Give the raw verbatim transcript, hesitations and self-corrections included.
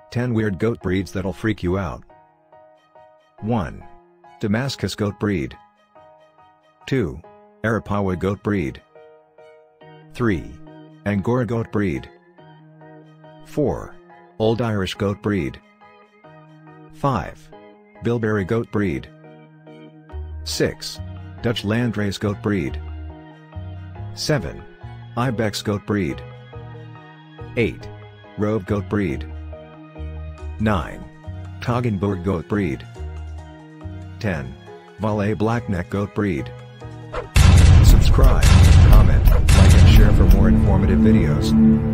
ten weird goat breeds that'll freak you out. one. Damascus goat breed. two. Arapawa goat breed. three. Angora goat breed. four. Old Irish goat breed. five. Bilberry goat breed. six. Dutch Landrace goat breed. seven. Ibex goat breed. eight. Rove goat breed. nine. Toggenburg goat breed. ten. Valais Blackneck goat breed. Subscribe, comment, like and share for more informative videos.